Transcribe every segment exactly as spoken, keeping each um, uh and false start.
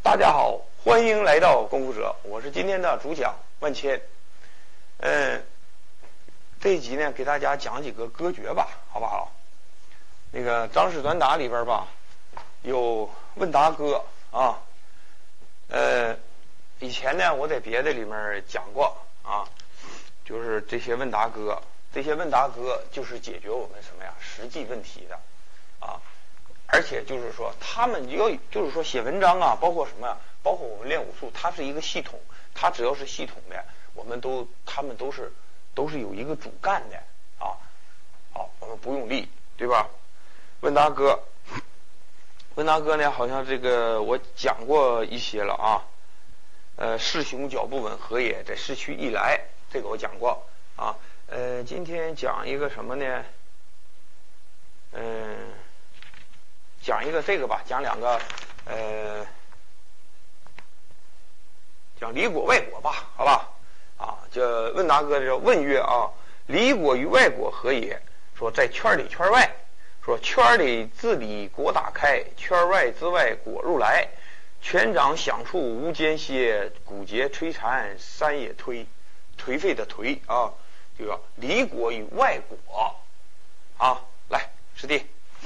大家好，欢迎来到功夫者，我是今天的主讲万千。嗯，这一集呢，给大家讲几个歌诀吧，好不好？那个张氏短打里边吧，有问答歌啊。呃，以前呢，我在别的里面讲过啊，就是这些问答歌，这些问答歌就是解决我们什么呀实际问题的啊。而且就是说，他们要就是说写文章啊，包括什么呀？包括我们练武术，它是一个系统，它只要是系统的，我们都他们都是都是有一个主干的啊。好，我们不用力，对吧？问答歌，问答歌呢，好像这个我讲过一些了啊。呃，势雄脚不稳何也？在市区一来，这个我讲过啊。呃，今天讲一个什么呢？嗯。讲一个这个吧，讲两个，呃，讲离果外果吧，好吧？啊，这问答哥这问曰啊，离果与外果何也？说在圈里圈外，说圈里自里果打开，圈外之外果入来，拳掌响处无间歇，骨节摧残三也推，颓废的颓啊，这个离果与外果啊，来，师弟。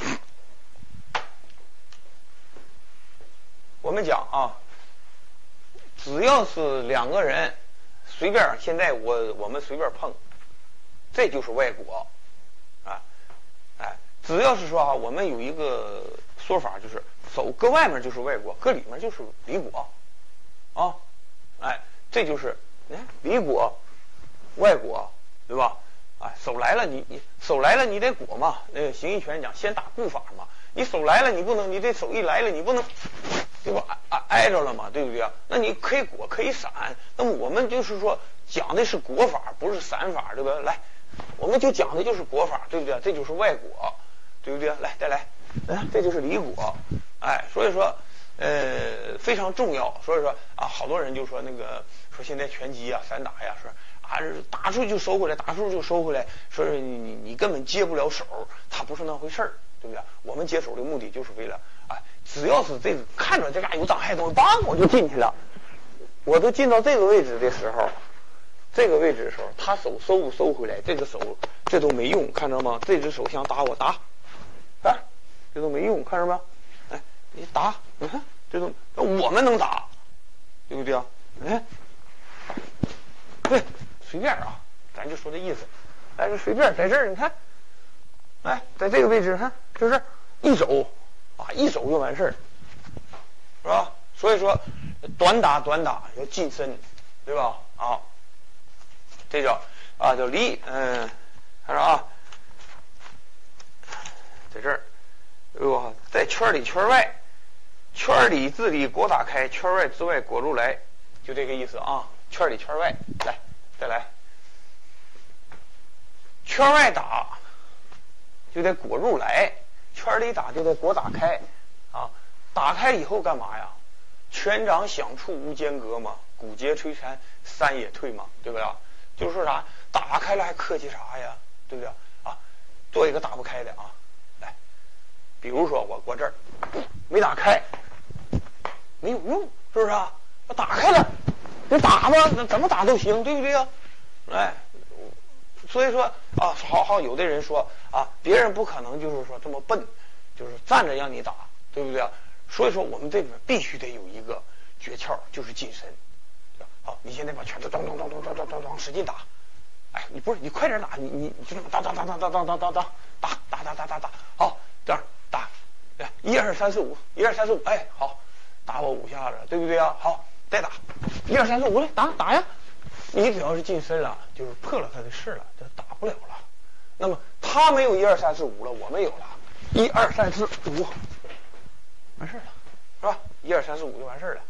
我们讲啊，只要是两个人随便，现在我我们随便碰，这就是外果啊，哎，只要是说啊，我们有一个说法，就是手搁外面就是外果，搁里面就是里果啊，哎，这就是哎里果外果，对吧？哎，手来了你你手来了你得果嘛，那个形意拳讲先打步法嘛，你手来了你不能，你这手一来了你不能。对吧？挨挨着了嘛，对不对啊？那你可以果，可以闪。那么我们就是说讲的是果法，不是散法，对吧？来，我们就讲的就是果法，对不对？这就是外果，对不对？来，再来，来，这就是里果。哎，所以说，呃，非常重要。所以说啊，好多人就说那个说现在拳击啊、散打呀，说啊打出去就收回来，打出去就收回来，说是你你你根本接不了手，它不是那回事儿，对不对？我们接手的目的就是为了啊。只要是这个看着这嘎有障碍东西，梆我就进去了。我都进到这个位置的时候，这个位置的时候，他手收不收回来，这个手这都没用，看着吗？这只手想打我打，啊，这都没用，看着吗？哎，你打，你看这都我们能打，对不对啊？哎，对，随便啊，咱就说这意思。哎，就随便在这儿，你看，哎，在这个位置，看，就是一手。啊，一手就完事儿，是吧？所以说，短打短打要近身，对吧？啊，这叫啊叫离，嗯，看着啊，在这儿，哇，在圈里圈外，圈里自里果打开，圈外之外果入来，就这个意思啊。圈里圈外，来，再来，圈外打就得果入来。圈里打就得果打开啊，打开以后干嘛呀？拳掌响处无间隔嘛，骨节摧残三也退嘛，对不对？就是说啥，打开了还客气啥呀？对不对啊？做一个打不开的啊，来，比如说我我这儿没打开，没有用，是不是啊？我打开了，你打吧，那怎么打都行，对不对啊？哎。所以说啊，好好有的人说啊，别人不可能就是说这么笨，就是站着让你打，对不对啊？所以说我们这里面必须得有一个诀窍，就是近身。好，你现在把拳头咚咚咚咚咚咚咚咚使劲打，哎，你不是你快点打，你你你就这么当当当当当当当当当打打打打打打，好，这样打，哎，一二三四五，一二三四五，哎，好，打我五下子，对不对啊？好，再打，一二三四五，来打打呀。你只要是近身了，就是破了他的势了，就打不了了。那么他没有一二三四五了，我们有了，一二三四五，完事了，是吧？一二三四五就完事了。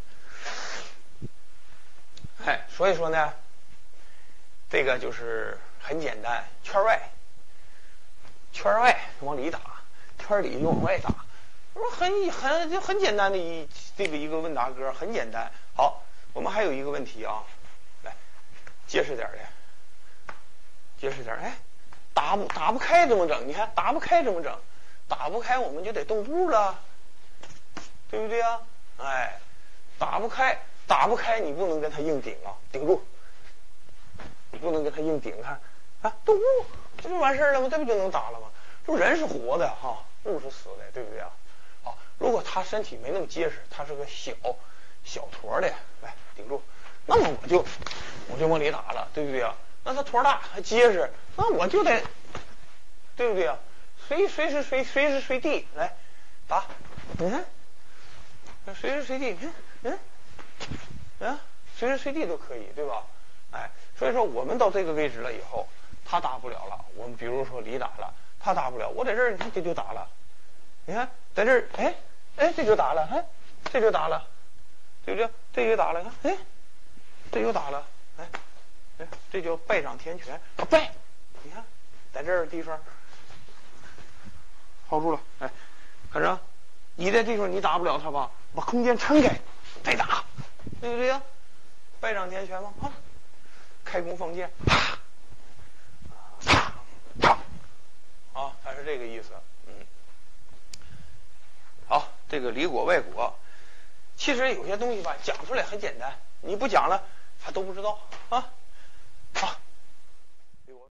哎，所以说呢，这个就是很简单，圈外，圈外往里打，圈里就往外打，说很很就很简单的一这个一个问答歌，很简单。好，我们还有一个问题啊。结实点的，结实点，哎，打不打不开怎么整？你看打不开怎么整？打不开我们就得动步了，对不对啊？哎， 打不开，打不开，你不能跟他硬顶啊，顶住，你不能跟他硬顶，看啊，都这不完事儿了吗？这不就能打了吗？就人是活的哈，物是死的，对不对啊？好，如果他身体没那么结实，他是个小小坨的，来顶住，那么我就我就往里打了，对不对啊？那他坨大还结实，那我就得，对不对啊？随随时随随时随地来打，你看，随时随地，嗯嗯啊，随时随地都可以，对吧？哎，所以说我们到这个位置了以后，他打不了了。我们比如说李打了，他打不了，我在这儿，你看这就打了，你看在这儿，哎哎，这就打了，哎，这就打了，对不对？这就打了，看，哎，这就打了，哎，哎，这叫败掌天拳啊，败，你看在这儿地方。hold住了，哎，看着，你在地方你打不了他吧，把空间撑开，再打，对不对呀？败掌天拳吗？啊，开弓放箭，啪，啪，啪，啊，它是这个意思，嗯。好，这个里果外果，其实有些东西吧，讲出来很简单，你不讲了，他都不知道啊。